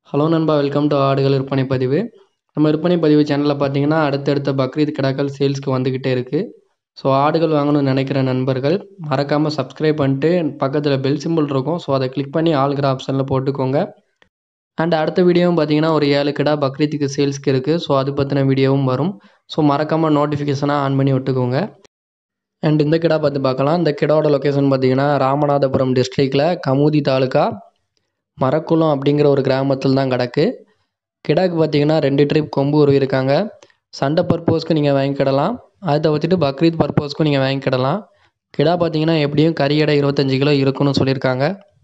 Hello நண்பா, welcome to ஆடுகள் விற்பனை பதிவு. நம்ம விற்பனை பதிவு சேனலில் பார்த்தீங்கன்னா அடுத்தடுத்த பக்ரீத் கிடாக்கள் சேல்ஸ்க்கு வந்துக்கிட்டே இருக்குது. ஸோ ஆடுகள் வாங்கணும்னு நினைக்கிற நண்பர்கள் மறக்காமல் சப்ஸ்கிரைப் பண்ணிட்டு பக்கத்தில் பெல் சிம்பிள் இருக்கும். ஸோ அதை கிளிக் பண்ணி ஆளுங்கிற ஆப்ஷனில் போட்டுக்கோங்க. அண்ட் அடுத்த வீடியோவும் பார்த்தீங்கன்னா ஒரு 7 கிடா பக்ரீத்துக்கு சேல்ஸ்க்கு இருக்குது. ஸோ அது பற்றின வீடியோவும் வரும். ஸோ மறக்காமல் நோட்டிஃபிகேஷனாக ஆன் பண்ணி விட்டுக்கோங்க. அண்ட் இந்த கிடா பார்த்து பார்க்கலாம். இந்த கிடாவோட லொக்கேஷன் பார்த்தீங்கன்னா ராமநாதபுரம் டிஸ்ட்ரிக்டில் கமுதி தாலுக்கா மரக்குளம் அப்படிங்கிற ஒரு கிராமத்தில் தான் கிடக்கு. கிடாக்கு பார்த்தீங்கன்னா 2 ட்ரிப் கொம்பு உருவிருக்காங்க. சண்டை பர்பஸ்க்கு நீங்கள் வாங்கிக்கிடலாம். அதை தவிர்த்துட்டு பக்ரீத் பர்பஸ்க்கும் நீங்கள் வாங்கிக்கிடலாம். கிடா பார்த்தீங்கன்னா எப்படியும் கறி எடை 25 கிலோ இருக்குன்னு சொல்லியிருக்காங்க.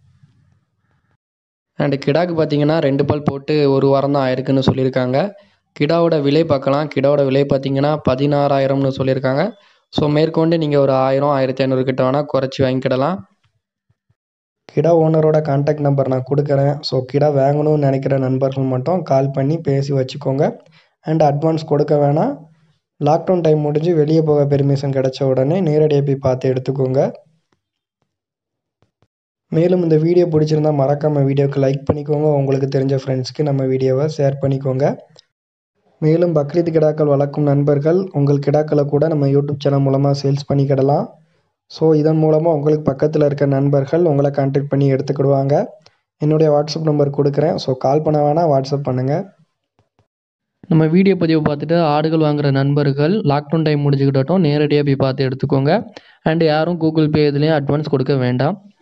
அண்டு கிடாக்கு பார்த்தீங்கன்னா 2 பல் போட்டு 1 வாரம் தான் ஆயிருக்குன்னு சொல்லியிருக்காங்க. கிடாவோட விலை பார்க்கலாம். கிடாவோட விலை பார்த்தீங்கன்னா 16,000ன்னு சொல்லியிருக்காங்க. ஸோ மேற்கொண்டு நீங்கள் ஒரு 1000 1500 கிட்ட வேணால் குறைச்சி வாங்கிக்கிடலாம். கிடா ஓனரோட கான்டாக்ட் நம்பர் நான் கொடுக்குறேன். ஸோ கிடா வாங்கணும்னு நினைக்கிற நண்பர்கள் மட்டும் கால் பண்ணி பேசி வச்சுக்கோங்க. அண்ட் அட்வான்ஸ் கொடுக்க வேணாம். லாக்டவுன் டைம் முடிஞ்சு வெளியே போக பெர்மிஷன் கிடைச்ச உடனே நேரடியாக போய் பார்த்து எடுத்துக்கோங்க. மேலும் இந்த வீடியோ பிடிச்சிருந்தா மறக்காமல் வீடியோவுக்கு லைக் பண்ணிக்கோங்க. உங்களுக்கு தெரிஞ்ச ஃப்ரெண்ட்ஸ்க்கு நம்ம வீடியோவை ஷேர் பண்ணிக்கோங்க. மேலும் பக்ரீத் கிடாக்கள் வளர்க்கும் நண்பர்கள் உங்கள் கிடாக்களை கூட நம்ம யூடியூப் சேனல் மூலமாக சேல்ஸ் பண்ணிக்கிடலாம். ஸோ இதன் மூலமாக உங்களுக்கு பக்கத்தில் இருக்க நண்பர்கள் உங்களை கான்டாக்ட் பண்ணி எடுத்துக்கிடுவாங்க. என்னுடைய வாட்ஸ்அப் நம்பர் கொடுக்குறேன். ஸோ கால் பண்ண வேணால் வாட்ஸ்அப் பண்ணுங்கள். நம்ம வீடியோ பதிவு பார்த்துட்டு ஆடுகள் வாங்குகிற நண்பர்கள் லாக்டவுன் டைம் முடிஞ்சுக்கிட்டோம் நேரடியாக போய் பார்த்து எடுத்துக்கோங்க. அண்ட் யாரும் கூகுள் பே இதுலேயும் அட்வான்ஸ் கொடுக்க வேண்டாம்.